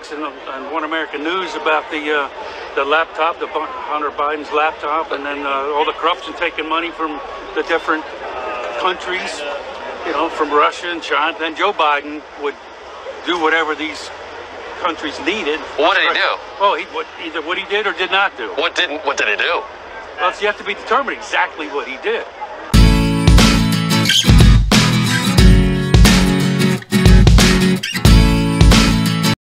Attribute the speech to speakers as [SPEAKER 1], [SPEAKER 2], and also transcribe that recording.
[SPEAKER 1] Fox and One American News about the laptop, Hunter Biden's laptop, and then all the corruption taking money from the different countries, you know, from Russia and China. Then Joe Biden would do whatever these countries needed.
[SPEAKER 2] What did he do?
[SPEAKER 1] Oh, either what he did or did not do.
[SPEAKER 2] What did he do?
[SPEAKER 1] Well, so you have to be determined exactly what he did.